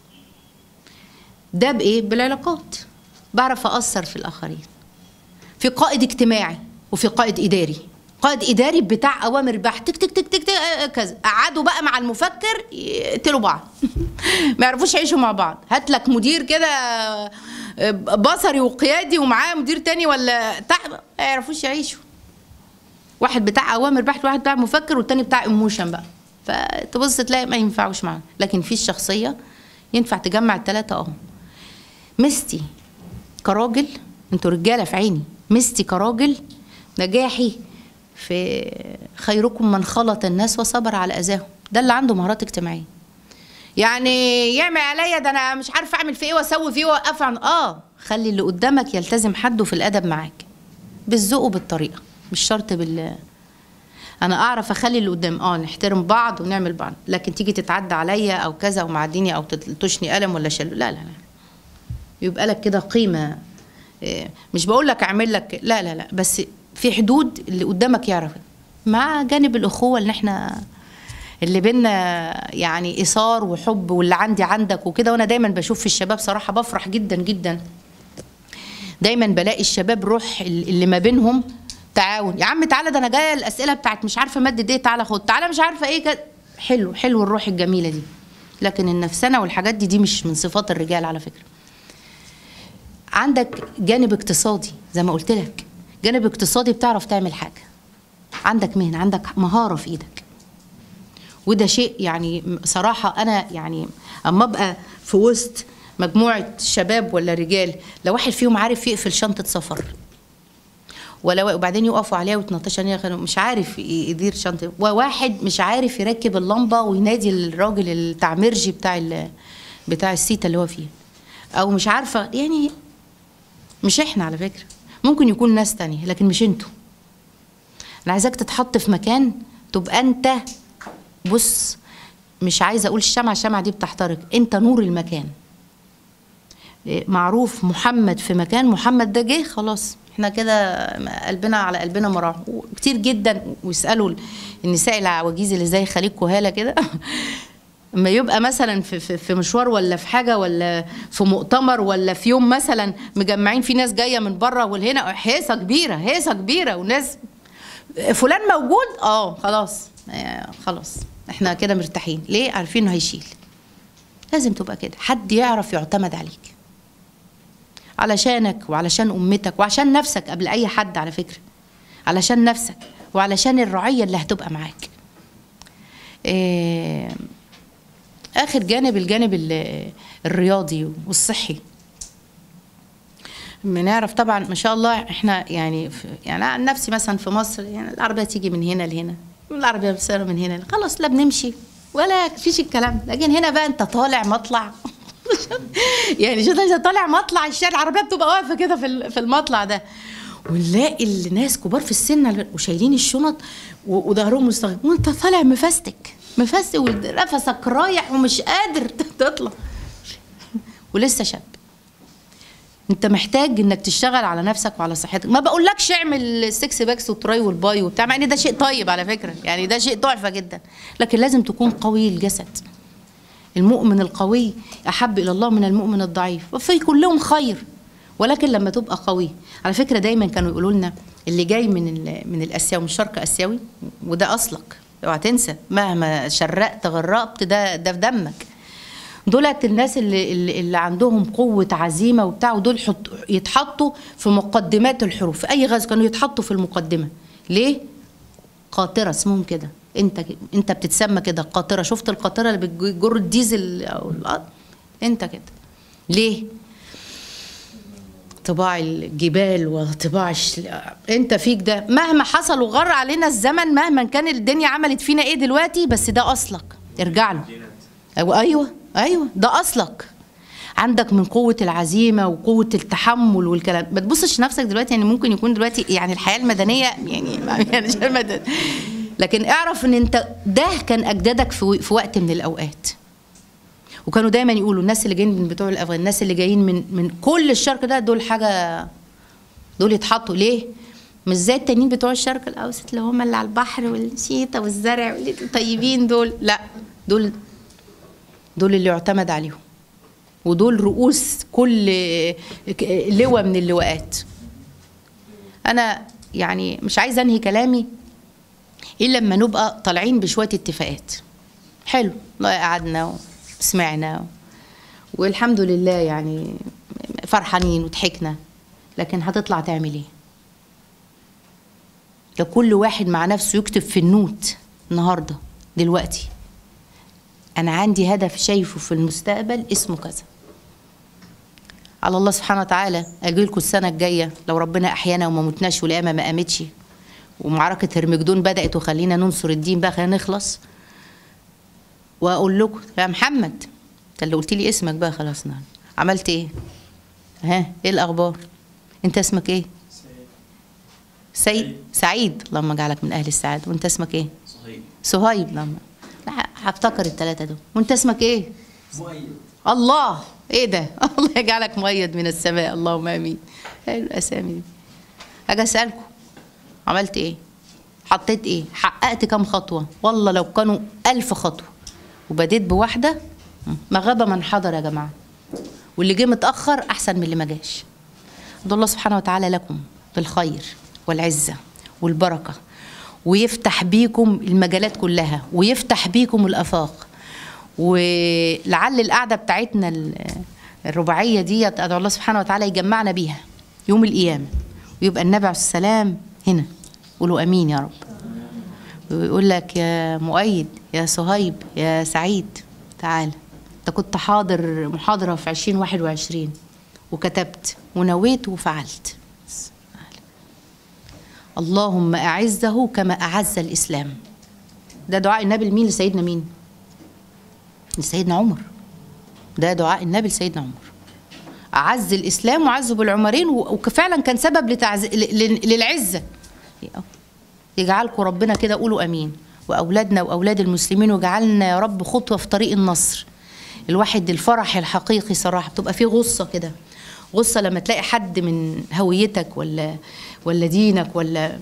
ده بايه؟ بالعلاقات. بعرف اثر في الاخرين. في قائد اجتماعي وفي قائد اداري. قائد اداري بتاع اوامر بح تك تك تك تك, تك كذا، قعدوا بقى مع المفكر يقتلوا بعض. ما يعرفوش يعيشوا مع بعض. هات لك مدير كده بصري وقيادي ومعاه مدير تاني ولا تحت، ما يعرفوش يعيشوا. واحد بتاع اوامر بحت، واحد بتاع مفكر، والتاني بتاع ايموشن بقى. فتبص تلاقي ما ينفعوش معانا. لكن في الشخصيه ينفع تجمع الثلاثه. اه مستي كراجل، انتوا رجاله في عيني، مستي كراجل نجاحي في خيركم من خلط الناس وصبر على اذاهم. ده اللي عنده مهارات اجتماعيه. يعني يعمل عليا ده انا مش عارفه اعمل فيه ايه واسوي فيه واوقف عن اه خلي اللي قدامك يلتزم حده في الادب معاك، بالذوق وبالطريقه، مش شرط بال انا اعرف اخلي اللي قدام اه نحترم بعض ونعمل بعض، لكن تيجي تتعدى عليا او كذا ومعديني او تلطشني قلم ولا شل، لا لا لا، يبقى لك كده قيمه. مش بقول لك اعمل لك، لا لا لا، بس في حدود اللي قدامك يعرف، مع جانب الاخوه اللي احنا اللي بينا يعني ايثار وحب، واللي عندي عندك وكده. وانا دايما بشوف في الشباب صراحه بفرح جدا جدا، دايما بلاقي الشباب روح اللي ما بينهم تعاون. يا عم تعالى ده انا جايه الاسئله بتاعت مش عارفه ماده ايه، تعالى خد، تعالى مش عارفه ايه كده. حلو حلو الروح الجميله دي. لكن النفسنه والحاجات دي دي مش من صفات الرجال على فكره. عندك جانب اقتصادي زي ما قلت لك، جانب اقتصادي بتعرف تعمل حاجه، عندك مهنه، عندك مهاره في ايدك، وده شيء يعني صراحه انا يعني اما ابقى في وسط مجموعه شباب ولا رجال، لو واحد فيهم عارف يقفل شنطه سفر ولا وبعدين يقفوا عليها ويتنطشوا مش عارف يدير شنطه، وواحد مش عارف يركب اللمبه وينادي الراجل التعميرجي بتاع بتاع السيتا اللي هو فيه، او مش عارفه، يعني مش احنا على فكره، ممكن يكون ناس تانية لكن مش انتوا. انا عايزاك تتحط في مكان تبقى انت، بص مش عايزه اقول الشمعه، الشمعه دي بتحترق، انت نور المكان. معروف محمد في مكان، محمد ده جه خلاص احنا كده قلبنا على قلبنا مراح. كتير جدا ويسالوا النساء العواجيز اللي زي خليج كهاله كده اما يبقى مثلا في, في في مشوار ولا في حاجه ولا في مؤتمر ولا في يوم مثلا مجمعين في ناس جايه من بره والهنا هيصه كبيره، هيصه كبيره وناس فلان موجود، اه خلاص آه خلاص احنا كده مرتاحين. ليه؟ عارفين انه هيشيل. لازم تبقى كده، حد يعرف يعتمد عليك علشانك وعلشان أمتك وعشان نفسك قبل أي حد على فكرة، علشان نفسك وعلشان الرعية اللي هتبقى معاك. إيه آخر جانب الجانب الرياضي والصحي. بنعرف طبعا ما شاء الله احنا يعني يعني عن نفسي مثلا في مصر يعني العربية تيجي من هنا لهنا، العربية بتسير من هنا، خلاص لا بنمشي ولا فيش الكلام. لكن هنا بقى انت طالع مطلع يعني شوف انت طالع مطلع الشارع العربية بتبقى واقفة كده في في المطلع ده، ونلاقي الناس كبار في السن وشايلين الشنط وظهرهم مستغرب، وانت طالع مفستك مفستك ونفسك رايح ومش قادر تطلع ولسه شاب. انت محتاج انك تشتغل على نفسك وعلى صحتك. ما بقولكش اعمل السكس باكس والتراي والباي وبتاع، مع ان ده شيء طيب على فكره، يعني ده شيء تحفه جدا، لكن لازم تكون قوي الجسد. المؤمن القوي احب الى الله من المؤمن الضعيف، وفي كلهم خير، ولكن لما تبقى قوي. على فكره دايما كانوا يقولوا لنا اللي جاي من من الاسيوي، من الشرق اسيوي، وده اصلك اوعى تنسى، مهما شرقت غرقت ده ده في دمك. دولت الناس اللي اللي عندهم قوه عزيمه وبتاع، ودول يتحطوا في مقدمات الحروب في اي غزو، كانوا يتحطوا في المقدمه. ليه؟ قاطره اسمهم كده، انت انت بتتسمى كده قاطره. شفت القاطره اللي بتجر الديزل او الارض؟ انت كده. ليه؟ طباع الجبال وطباع الش... انت فيك ده، مهما حصل وغر علينا الزمن، مهما كان الدنيا عملت فينا ايه دلوقتي، بس ده اصلك، ارجع له. ايوه ايوه ده اصلك. عندك من قوه العزيمه وقوه التحمل والكلام. ما تبصش نفسك دلوقتي، يعني ممكن يكون دلوقتي يعني الحياه المدنيه يعني يعني مش المدن، لكن اعرف ان انت ده كان اجدادك في, في وقت من الاوقات. وكانوا دايما يقولوا الناس اللي جايين من بتوع الافغان، الناس اللي جايين من من كل الشرق ده، دول حاجه، دول يتحطوا. ليه؟ مش زي التانيين بتوع الشرق الاوسط اللي هم اللي على البحر والشيتا والزرع والطيبين دول، لا، دول دول اللي يعتمد عليهم، ودول رؤوس كل لواء من اللواءات. انا يعني مش عايزه انهي كلامي الا لما نبقى طالعين بشويه اتفاقات. حلو، والله قعدنا وسمعنا والحمد لله يعني فرحانين وضحكنا، لكن هتطلع تعمل ايه؟ ده كل واحد مع نفسه يكتب في النوت النهارده دلوقتي، أنا عندي هدف شايفه في المستقبل اسمه كذا. على الله سبحانه وتعالى أجيلكوا السنة الجاية لو ربنا أحيانا وما متناش والقيامة ما قامتش ومعركة هرمجدون بدأت وخلينا ننصر الدين بقى، خلينا نخلص، وأقول لكم يا محمد أنت اللي قلت لي اسمك بقى خلاص، نعم عملت إيه؟ ها إيه الأخبار؟ أنت اسمك إيه؟ سيد سعيد، اللهم اجعلك من أهل السعادة. وأنت اسمك إيه؟
صهيب.
صهيب. لما لا هفتكر الثلاثة دول. وأنت اسمك إيه؟
مؤيد.
الله، إيه ده؟ الله يجعلك مؤيد من السماء، اللهم آمين. حلو الأسامي دي. أجي أسألكم عملت إيه؟ حطيت إيه؟ حققت كام خطوة؟ والله لو كانوا ألف خطوة وبديت بواحدة ما غاب من حضر يا جماعة، واللي جه متأخر أحسن من اللي ما جاش. أدعو الله سبحانه وتعالى لكم بالخير والعزة والبركة، ويفتح بيكم المجالات كلها، ويفتح بيكم الآفاق. ولعل القعدة بتاعتنا الرباعية دي أدعو الله سبحانه وتعالى يجمعنا بيها يوم القيامة، ويبقى النبي عليه السلام هنا. قولوا أمين يا رب. ويقول لك يا مؤيد يا صهيب يا سعيد تعال، أنت كنت حاضر محاضرة في عشرين واحد وعشرين وكتبت ونويت وفعلت. اللهم أعزه كما أعز الإسلام. ده دعاء النبي لمين؟ لسيدنا مين؟ لسيدنا عمر. ده دعاء النبي لسيدنا عمر، أعز الإسلام وعزه بالعمرين، وفعلا كان سبب لتعز... للعزة. يجعلكم ربنا كده، قولوا أمين، وأولادنا وأولاد المسلمين، وجعلنا يا رب خطوة في طريق النصر. الواحد الفرح الحقيقي صراحة بتبقى فيه غصة كده، غصة لما تلاقي حد من هويتك ولا ولا دينك ولا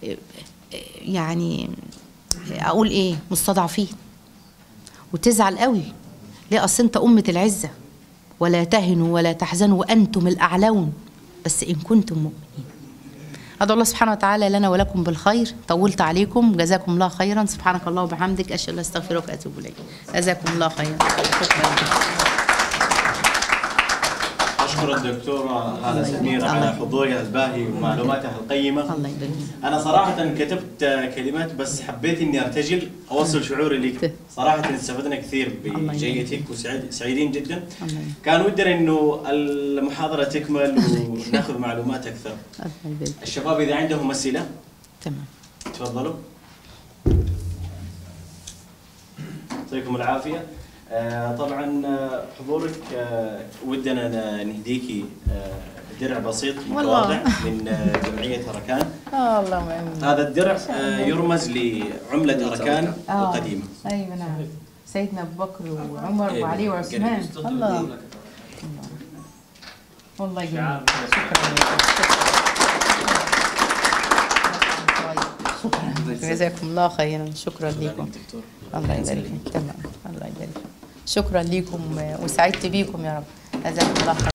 يعني أقول إيه مستضعفين، وتزعل قوي. ليه؟ أصل أنت أمة العزة، ولا تهنوا ولا تحزنوا وأنتم الأعلون، بس إن كنتم مؤمنين. أدعو الله سبحانه وتعالى لنا ولكم بالخير. طولت عليكم، جزاكم الله خيرا. سبحانك الله وبحمدك، أشهد أن لا إله إلا أنت أستغفرك وأتوب إليك. جزاكم الله خيرا. شكرا.
أشكر الدكتورة هالة سمير على حضورها الباهي ومعلوماتها القيمة.
الله يبارك.
أنا صراحة كتبت كلمات بس حبيت إني أرتجل أوصل شعوري لك. صراحة استفدنا كثير بجيتك وسعيدين جدا. كان ودنا إنه المحاضرة تكمل وناخذ معلومات أكثر. الشباب إذا عندهم أسئلة
تمام
تفضلوا. يعطيكم العافية. آه طبعا حضورك آه ودنا نهديكي آه درع بسيط متواضع من آه جمعية أركان.
آه الله يعين.
هذا الدرع آه يرمز لعملة أركان آه القديمة.
أيوة نعم. سيدنا أبو بكر وعمر وعلي وعثمان. الله. والله جميل. شكرا. جزاكم الله خيرا. شكرا لكم. الله يبارك فيك. تمام. الله يبارك فيك. شكرا لكم وسعدت بيكم يا رب. جزاكم الله خيرا.